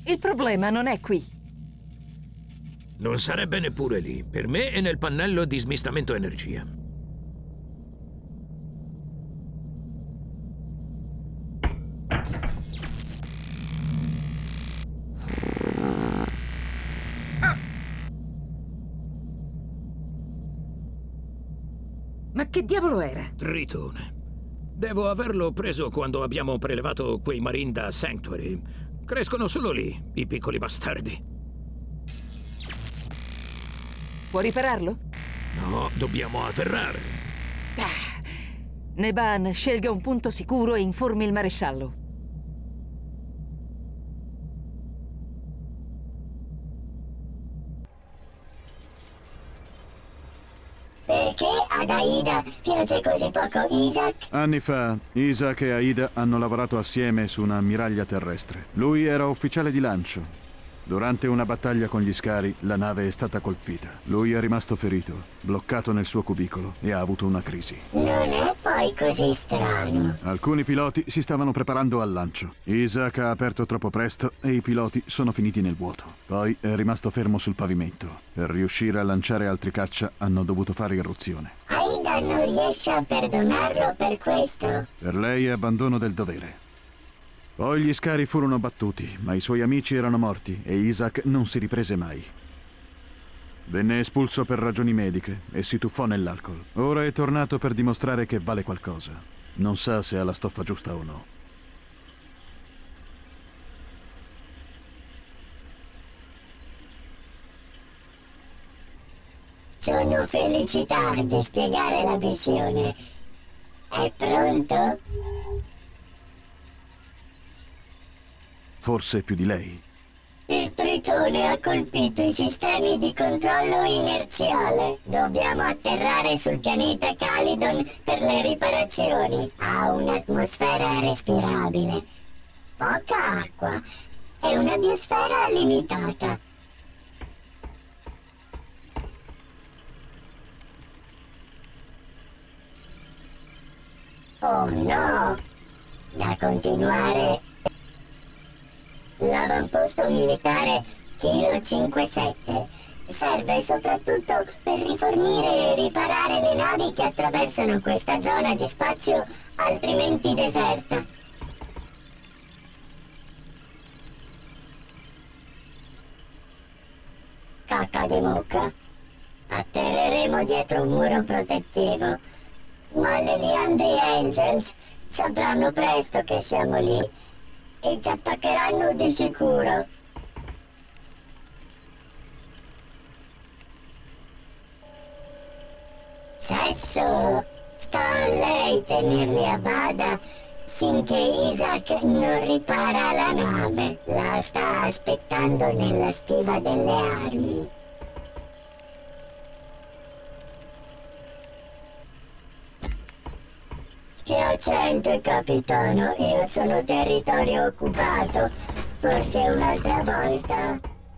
Il problema non è qui. Non sarebbe neppure lì. Per me è nel pannello di smistamento energia. Ma che diavolo era? Tritone. Devo averlo preso quando abbiamo prelevato quei Marine da Sanctuary. Crescono solo lì, i piccoli bastardi. Può ripararlo? No, dobbiamo atterrare. Neban, scelga un punto sicuro e informi il maresciallo. Perché ad Aida piace così poco Isaac? Anni fa, Isaac e Aida hanno lavorato assieme su una ammiraglia terrestre. Lui era ufficiale di lancio. Durante una battaglia con gli Scari, la nave è stata colpita. Lui è rimasto ferito, bloccato nel suo cubicolo e ha avuto una crisi. Non è poi così strano. Alcuni piloti si stavano preparando al lancio. Isaac ha aperto troppo presto e i piloti sono finiti nel vuoto. Poi è rimasto fermo sul pavimento. Per riuscire a lanciare altri caccia hanno dovuto fare irruzione. Aida non riesce a perdonarlo per questo? Per lei è abbandono del dovere. Poi gli Scari furono battuti, ma i suoi amici erano morti e Isaac non si riprese mai. Venne espulso per ragioni mediche e si tuffò nell'alcol. Ora è tornato per dimostrare che vale qualcosa. Non sa se ha la stoffa giusta o no. Sono felicità di spiegare la missione. È pronto? Forse più di lei. Il Tritone ha colpito i sistemi di controllo inerziale. Dobbiamo atterrare sul pianeta Calidon per le riparazioni. Ha un'atmosfera respirabile, poca acqua e una biosfera limitata. Oh no! Da continuare. L'avamposto militare Kilo 57 serve soprattutto per rifornire e riparare le navi che attraversano questa zona di spazio altrimenti deserta. Cacca di mucca. Atterreremo dietro un muro protettivo, ma le Liandry Angels sapranno presto che siamo lì e ci attaccheranno di sicuro. Sesso! Sta a lei tenerli a bada finché Isaac non ripara la nave. La sta aspettando nella stiva delle armi. Spiacente, capitano, io sono territorio occupato. Forse un'altra volta.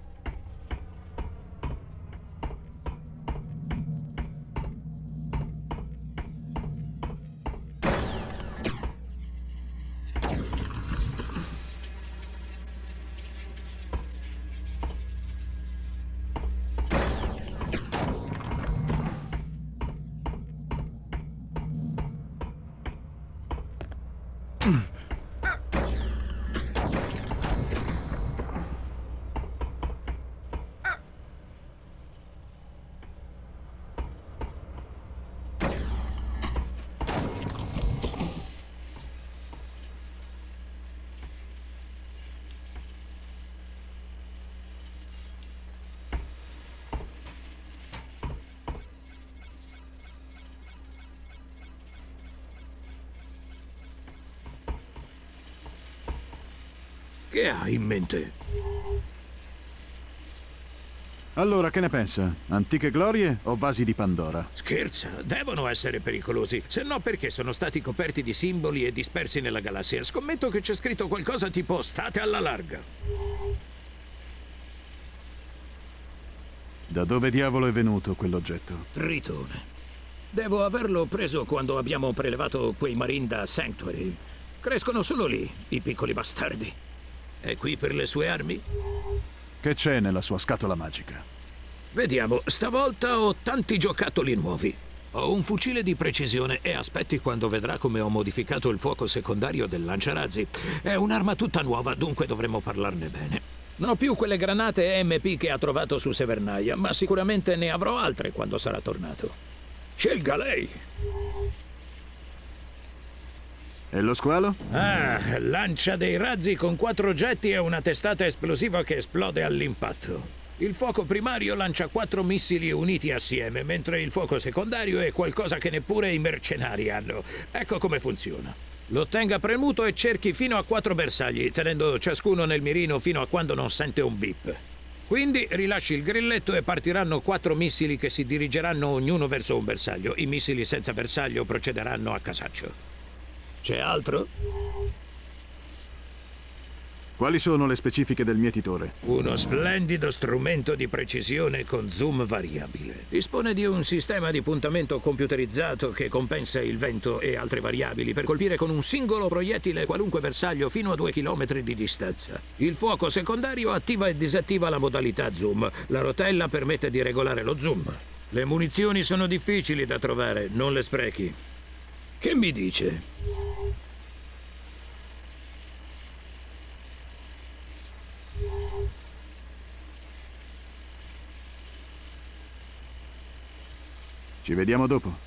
Che ha in mente? Allora, che ne pensa? Antiche glorie o vasi di Pandora? Scherza, devono essere pericolosi. Se no, perché sono stati coperti di simboli e dispersi nella galassia? Scommetto che c'è scritto qualcosa tipo "state alla larga". Da dove diavolo è venuto quell'oggetto? Tritone. Devo averlo preso quando abbiamo prelevato quei Marine da Sanctuary. Crescono solo lì, i piccoli bastardi. È qui per le sue armi? Che c'è nella sua scatola magica? Vediamo, stavolta ho tanti giocattoli nuovi. Ho un fucile di precisione e aspetti quando vedrà come ho modificato il fuoco secondario del lanciarazzi. È un'arma tutta nuova, dunque dovremmo parlarne bene. Non ho più quelle granate EMP che ha trovato su Severnaia, ma sicuramente ne avrò altre quando sarà tornato. Scelga lei! E lo squalo? Ah, lancia dei razzi con 4 oggetti e una testata esplosiva che esplode all'impatto. Il fuoco primario lancia 4 missili uniti assieme, mentre il fuoco secondario è qualcosa che neppure i mercenari hanno. Ecco come funziona. Lo tenga premuto e cerchi fino a 4 bersagli, tenendo ciascuno nel mirino fino a quando non sente un bip. Quindi rilasci il grilletto e partiranno 4 missili che si dirigeranno ognuno verso un bersaglio. I missili senza bersaglio procederanno a casaccio. C'è altro? Quali sono le specifiche del mietitore? Uno splendido strumento di precisione con zoom variabile. Dispone di un sistema di puntamento computerizzato che compensa il vento e altre variabili per colpire con un singolo proiettile qualunque bersaglio fino a 2 chilometri di distanza. Il fuoco secondario attiva e disattiva la modalità zoom. La rotella permette di regolare lo zoom. Le munizioni sono difficili da trovare, non le sprechi. Che mi dice? Ci vediamo dopo.